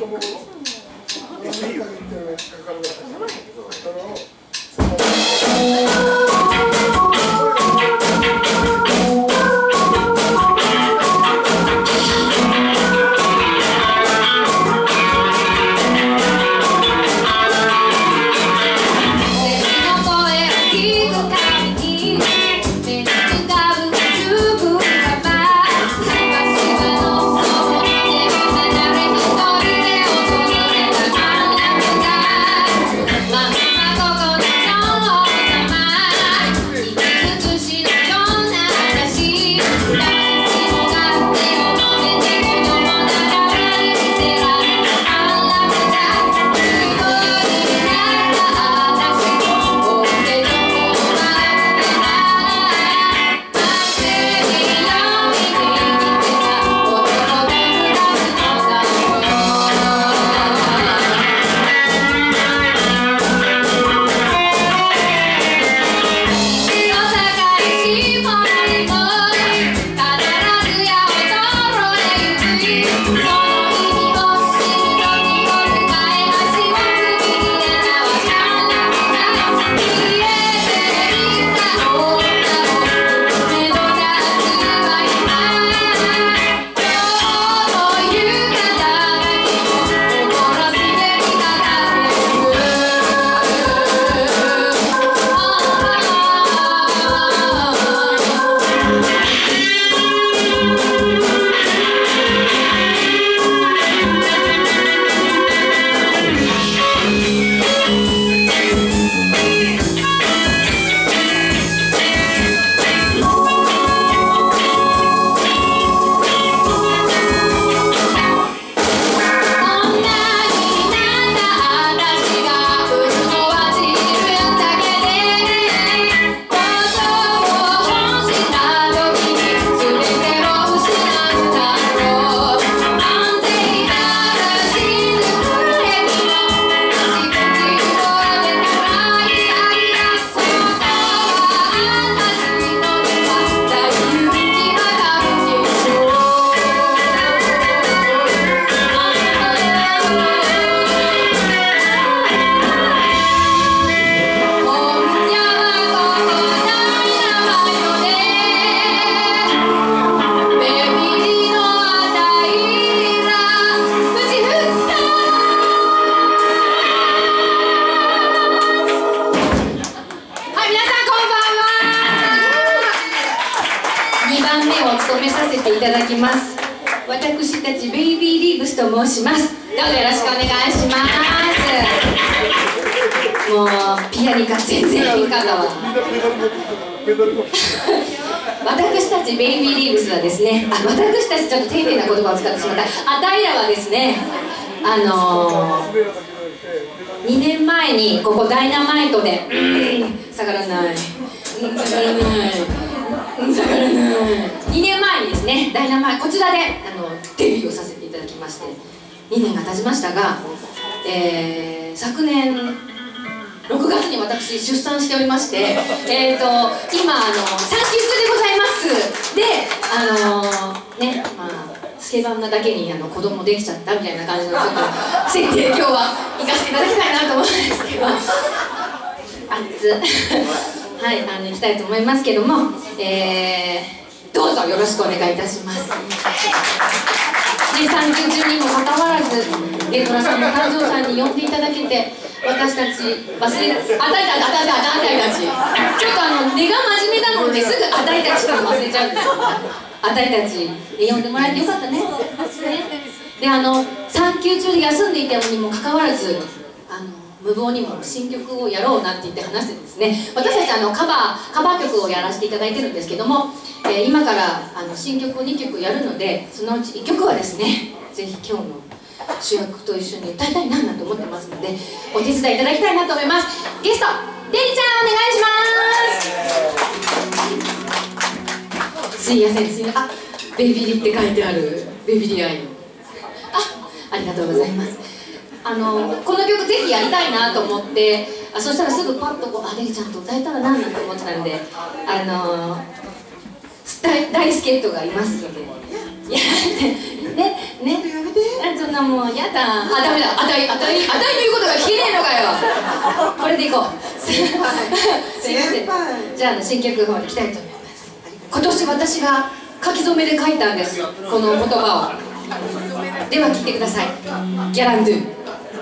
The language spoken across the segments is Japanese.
いただきます。私たちベイビーリーブスと申します。どうぞよろしくお願いします。もうピアニカ全然変化だわ。私たちベイビーリーブスはですね、私たちちょっと丁寧な言葉を使ってしまった。あたいらはですね、2年前にここダイナマイトで下がらない下がらない下がらない2年前にですね、ダイナマイトこちらでデビューをさせていただきまして2年が経ちましたが、昨年6月に私出産しておりまして、今産休中でございます。でね、まあスケバンなだけに子供できちゃったみたいな感じのちょっと設定今日は行かせていただきたいなと思うんですけどはい、行きたいと思いますけども、どうぞよろしくお願いいたします。産休中にもかかわらずゲトラさんの誕生さんに呼んでいただけて、私たちあたいたちちょっと根が真面目なのですぐあたいたちと忘れちゃうんですよ。あたいたち呼んでもらえてよかったね。で産休中で休んでいたのにもかかわらず無謀にも新曲をやろうなんて言って話してですね、私たちカバー曲をやらせていただいてるんですけども、今から新曲を2曲やるので、そのうち1曲はですね、ぜひ今日の主役と一緒に歌いたいなと思ってますので、お手伝いいただきたいなと思います。ゲストデリちゃんお願いします。すいません、ベイビリって書いてあるベイビリアイありがとうございます。この曲ぜひやりたいなと思って、そしたらすぐパッとデリちゃんと歌えたらなと思ってたんで、大助っ人がいますので、いやね、そんななもんやだ。あ、ダメだ。あたいの言うことが聞けねえのかよ。これでいこう。すいません。じゃあ新曲の方に行きたいと思います。今年私が書き初めで書いたんです、この言葉を。では聞いてください。ギャランドゥ。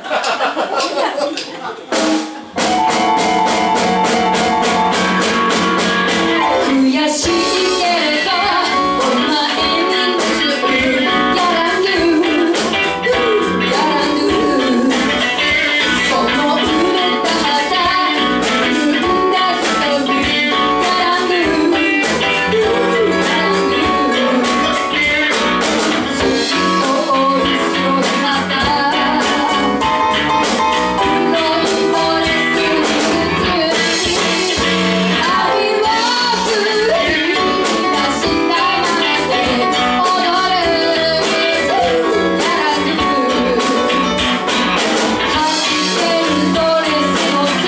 悔しいけれどお前に夢中。ギャランドゥ、ギャランドゥ。その売れた肌産んだ瞳。ギャランドゥ、ギャランドゥ。透き通る白い肌、黒いドレスに愛を振り出したままで踊るギャランドゥ。走ってるドレスの裾、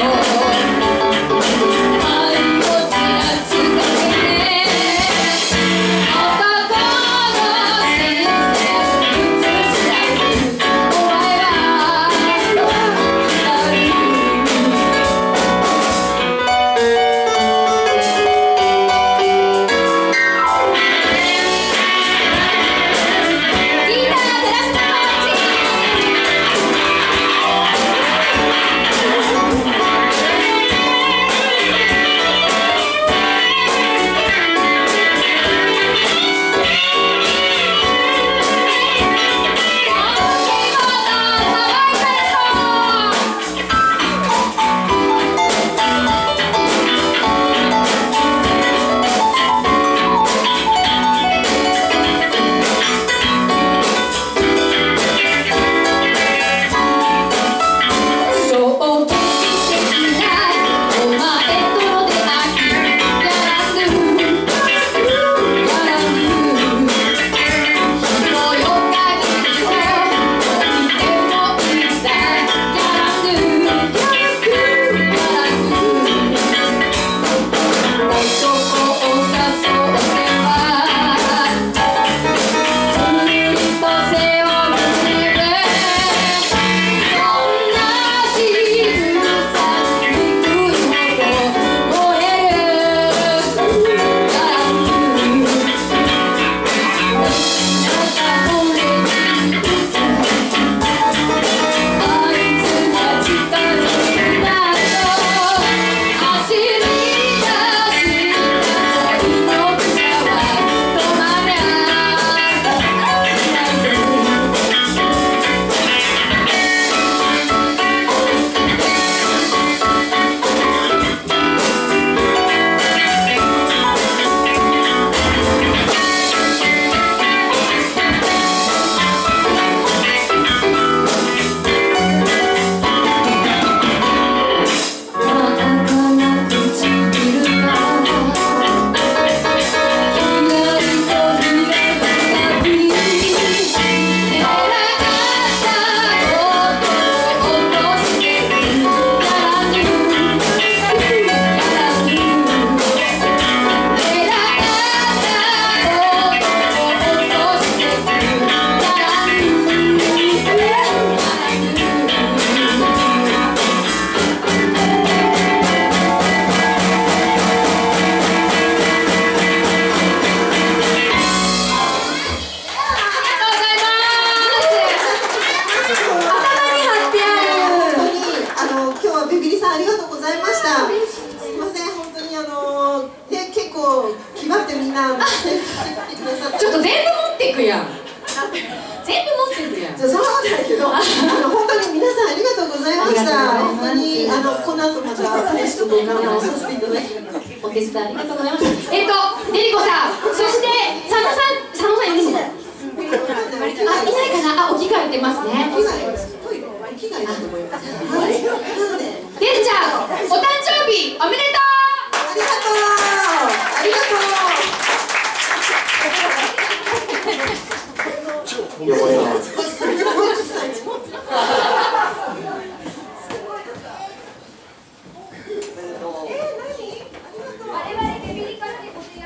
愛をちらつかせて男の人生映し出す。お前は光る。ギター照らすな街。衝撃的なお前との出会い。ギャランドゥ、ギャランドゥ。日の夜限りを置いてもいいさ。ギャランドゥ、ギャランドゥ、ギャランドゥ。男を誘ってはずっと背を向ける。そんな仕草に憎いほど燃えるギャランドゥ。なんか俺に言うた。あいつが近づくなと走り出した恋の草は止まりゃしないぜ。真っ赤な唇がひらりとひらり旅。狙ったことを落としてくギャランドゥ、ギャランドゥ。狙ったことを落としてくギャランドゥ、ギャランドゥ。 今日はビビリさんありがとうございました。すいません、本当にね、結構気張ってみんな来てくださって。 ちょっと全部持っていくやん。全部持っていくやん。 そんなことないけど、本当に皆さんありがとうございました。本当にこの後また楽しく動画をさせていただきます。 お手伝いありがとうございました。デリコさん、そして佐野さんいるの？あ、いないかな。あ、お着替えてますね。 着替えだと思います。 デルちゃん、お誕生日おめでとう。 ありがとう。ありが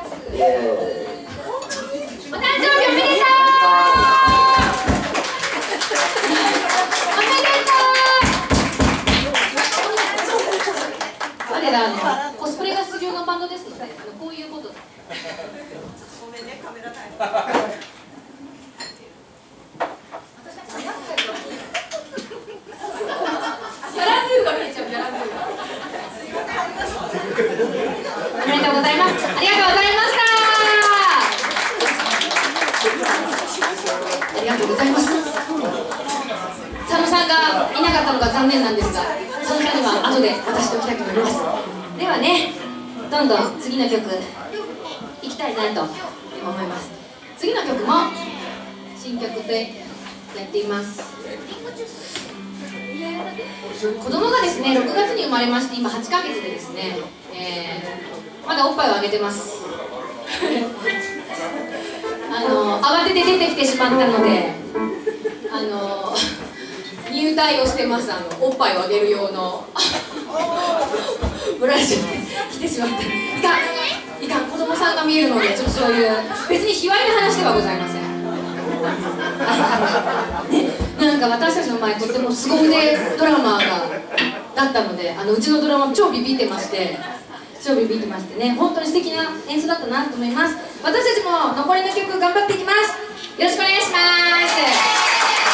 とう。 ます。佐野さんがいなかったのが残念なんですが、佐野さんには後で渡しておきたいと思います。ではね、どんどん次の曲いきたいなと思います。次の曲も新曲でやっています。子供がですね6月に生まれまして、今8ヶ月でですね、まだおっぱいをあげてます慌てて出てきてしまったので入隊をしてます。おっぱいをあげる用のブラシを着てしまった。いかん、子供さんが見えるので、ちょっとそういう別に卑猥な話ではございませんね。なんか私たちの前とっても凄腕ドラマーだったので、うちのドラマ超ビビってましてね、本当に素敵な演奏だったなと思います。私たちも残りの曲頑張っていきます。よろしくお願いします。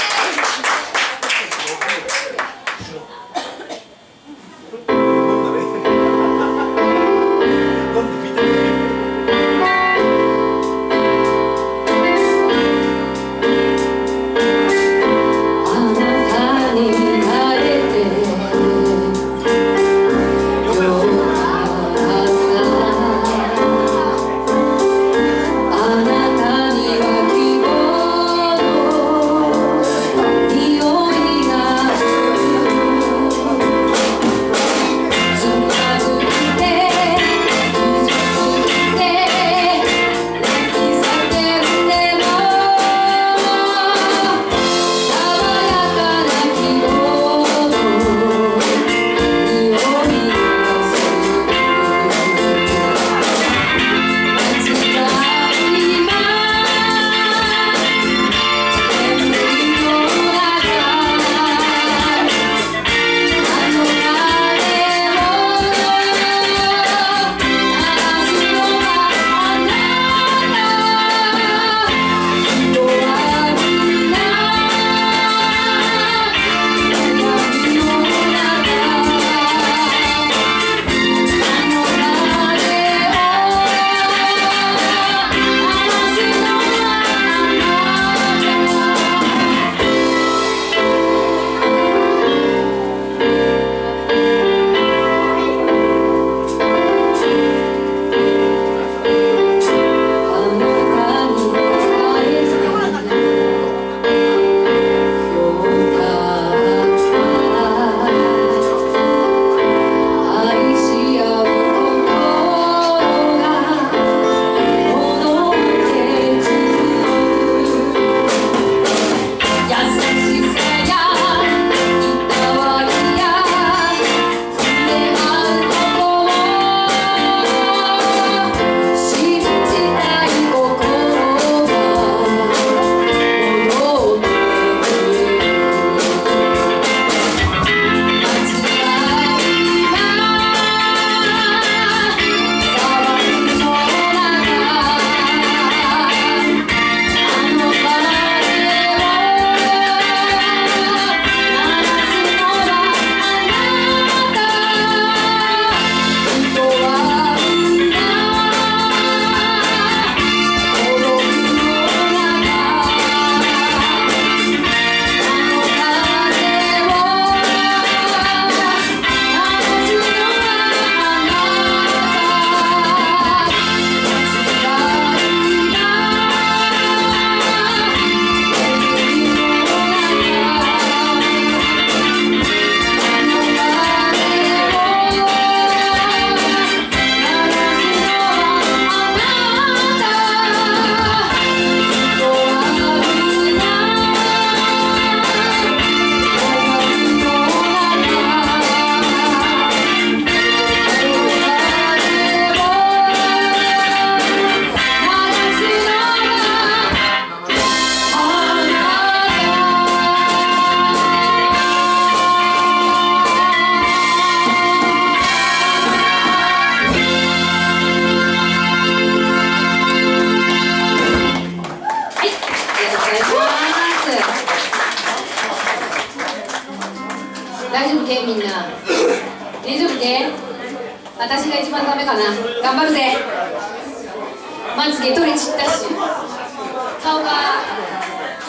大丈夫けみんな。大丈夫け？私が一番ダメかな。頑張るぜ。まつげ取れちったし、顔がハ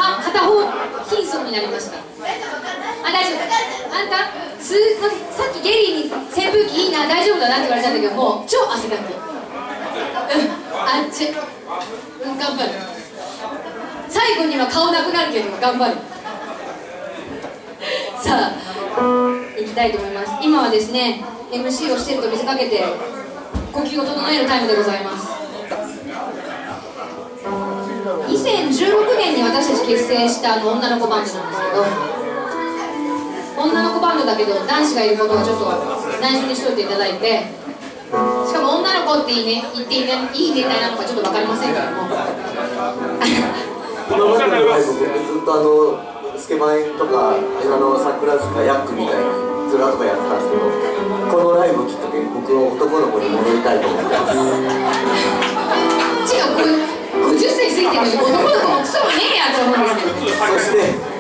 片方貧相になりました。あ、大丈夫。あんたさっきゲリーに扇風機いいな、大丈夫だなって言われたんだけど、もう超汗だく。あっち。頑張る。最後には顔なくなるけど頑張る。さあ行きたいと思います。今はですね MC をしてると見せかけて呼吸を整えるタイムでございます。2016年に私たち結成した女の子バンドなんですけど、女の子バンドだけど男子がいることをちょっと内緒にしといていただいて、しかも女の子って言っていい年代なのかちょっと分かりませんけども今までのライブ僕ずっとスケバンとか桜塚ヤックみたいにズラとかやってたんですけど、このライブをきっかけに僕は男の子に戻りたいと思ってます。 違う、これ50歳過ぎてるのに男の子もクソもねえやと思うんですけど、 そして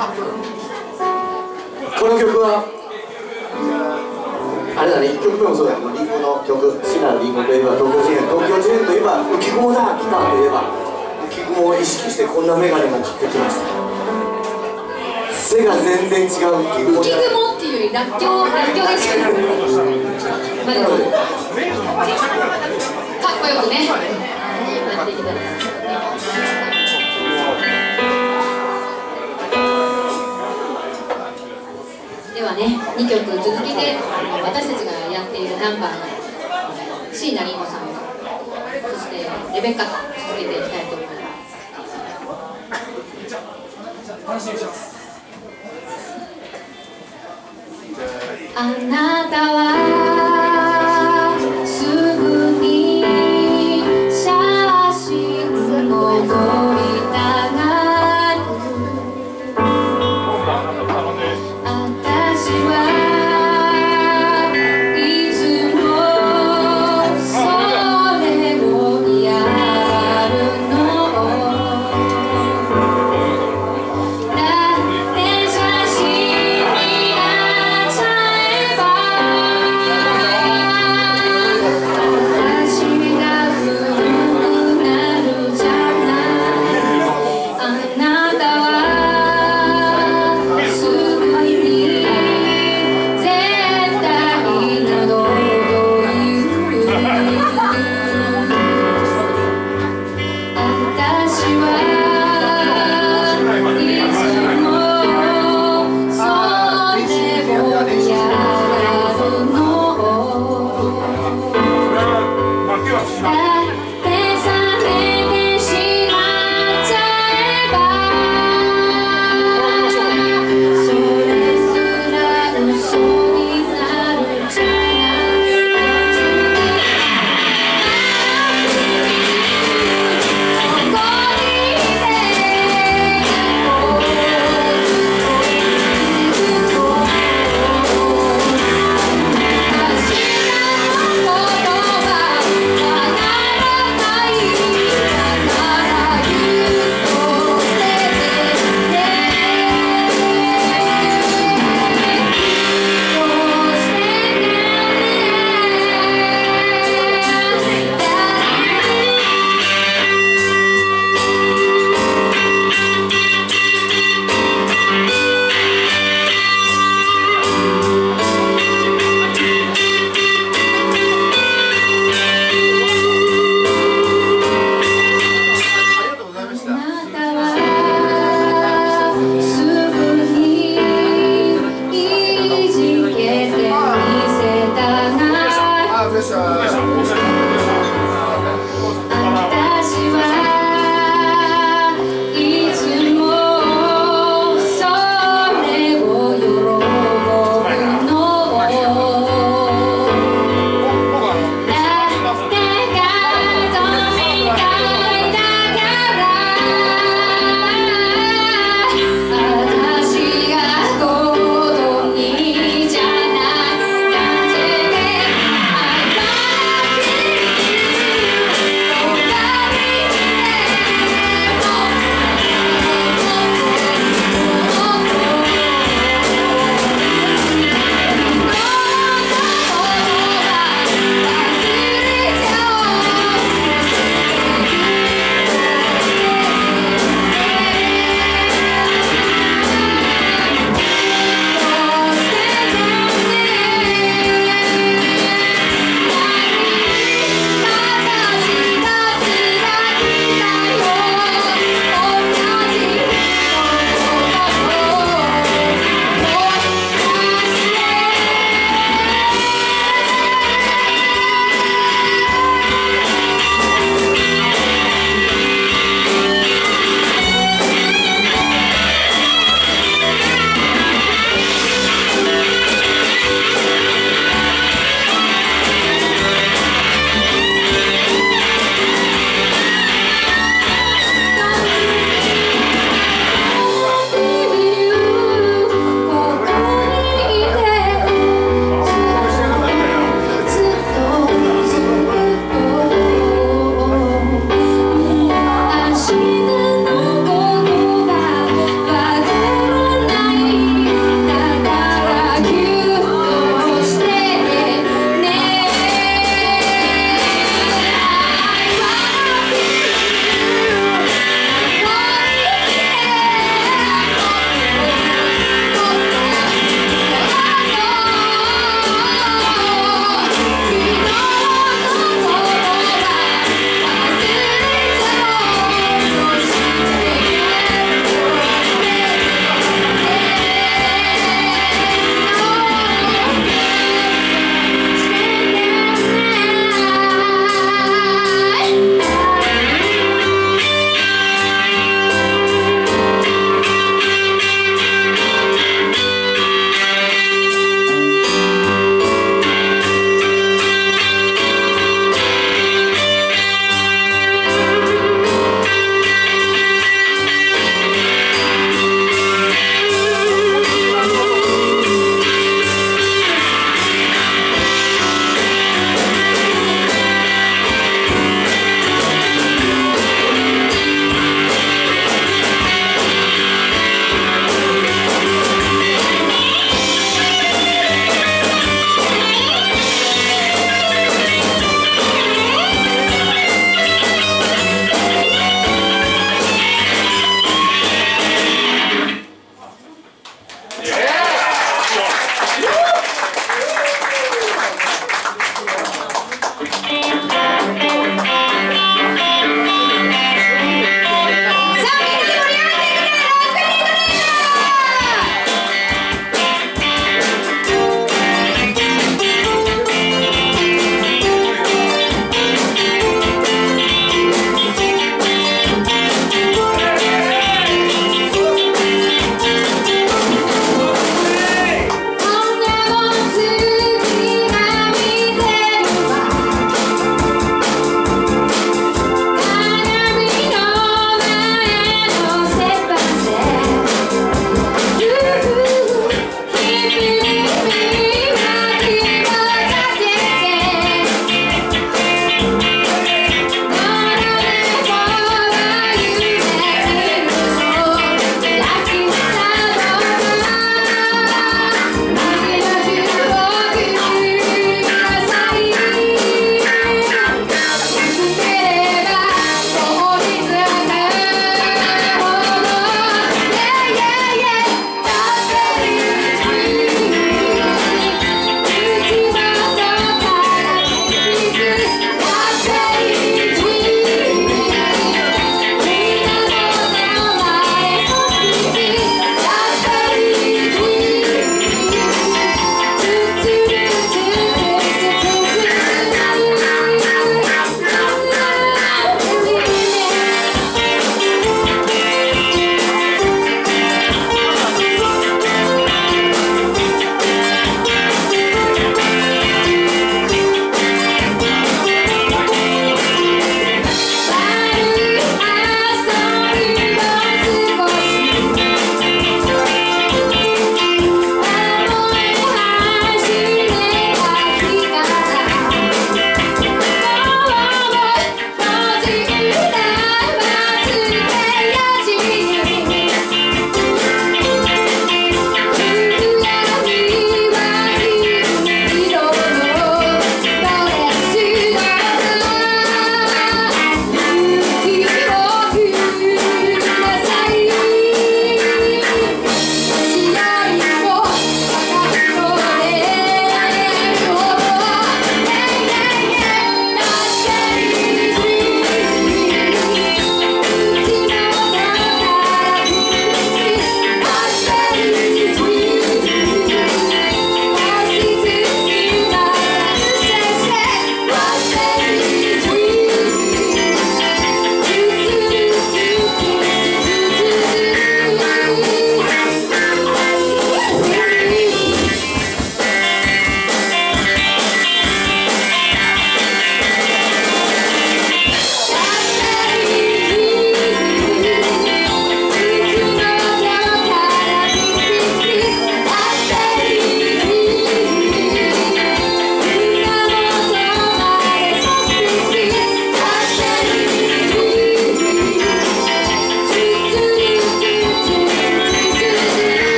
この曲はあれだね、1曲目もそうだけど、リンゴの曲、シナのリンゴといえば東京事変、東京事変といえば浮雲だ、ギターといえば浮雲を意識してこんなメガネも買ってきました。背が全然違う浮雲っていうよりらっきょうですけど、まあでもかっこよくねやっていきたい。ではね、2曲続けて私たちがやっているナンバーの椎名林檎さんと、そしてレベッカと続けていきたいと思います。あなたはすぐに写真を撮りたがる。私はいつもそれをやるの。だって写真になっちゃえば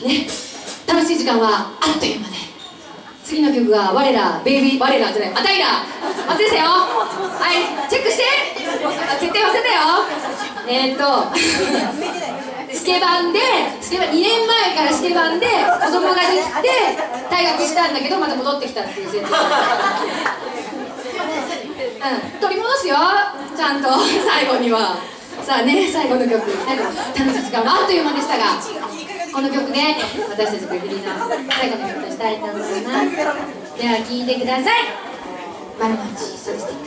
ね、楽しい時間はあっという間で、次の曲が我らベイビー、我らじゃない、あたいら忘れてたよ。はい、チェックして。絶対忘れたよ。スケバンで、2年前からスケバンで子供ができて退学したんだけどまた戻ってきたっていう設定。取り戻すよ、ちゃんと最後には。さあね、最後の曲、楽しい時間はあっという間でしたが、この曲で私たちベビリの最後の曲としたいと思います。では聴いてください。丸の内ソリスティック。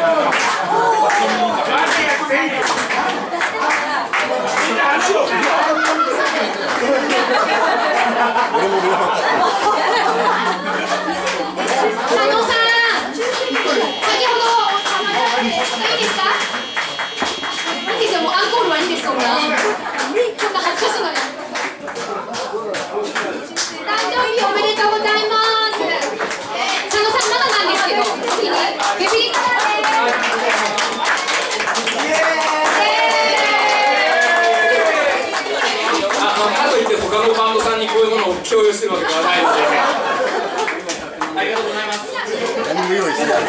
共有してるわけではないので、ありがとうございます。何も用意してない。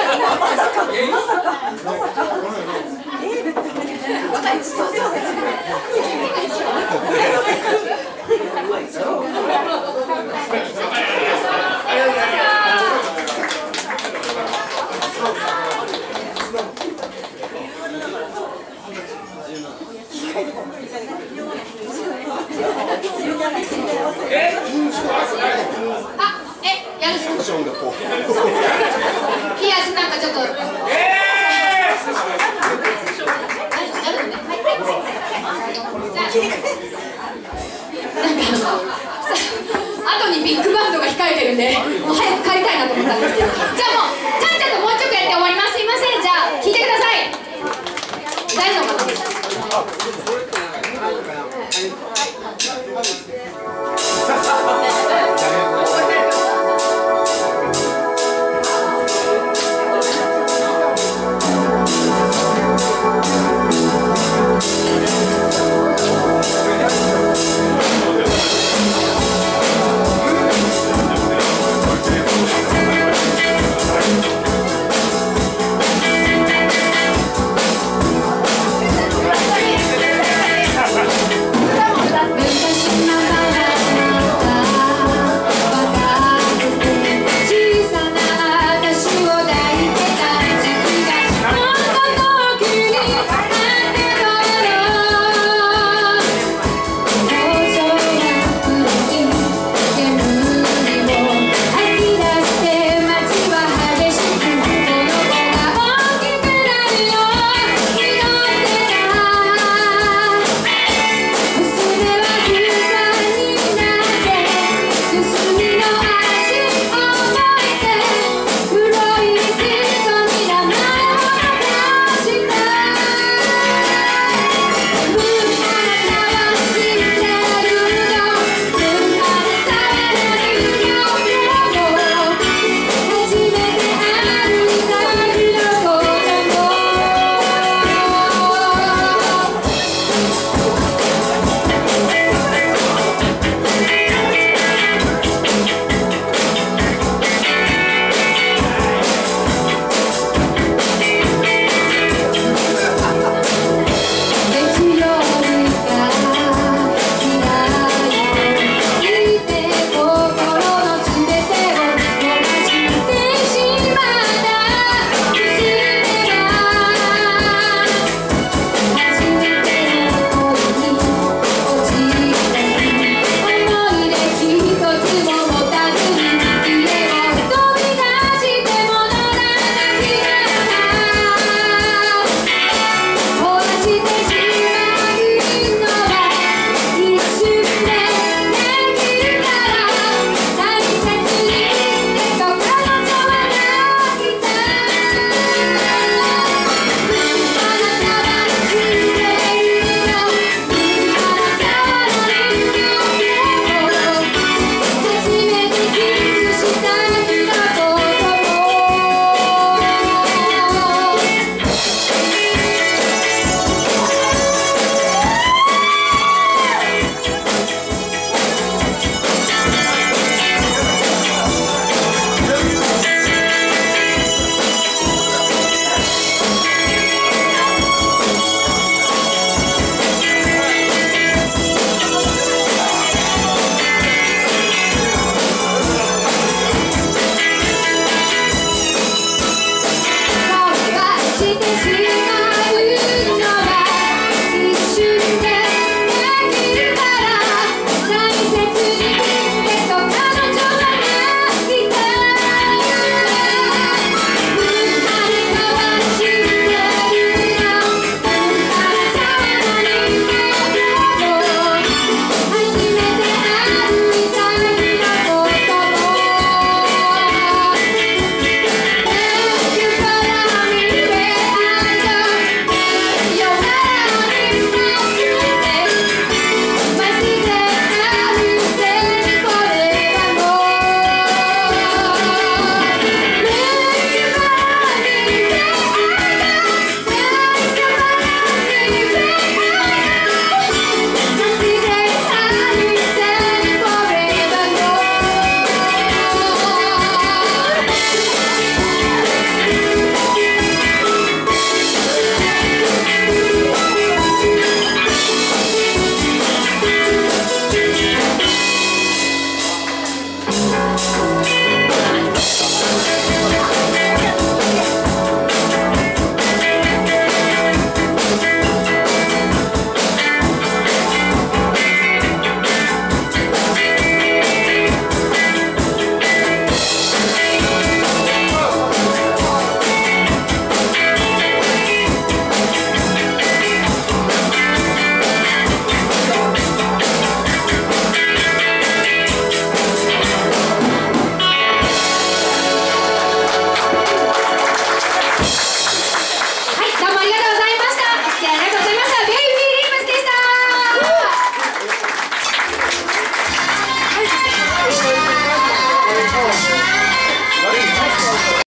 やるんですか？ピアスなんかちょっと。やるのね。なんか後にビッグバンドが控えてるんで、もう早く帰りたいなと思ったんですけど。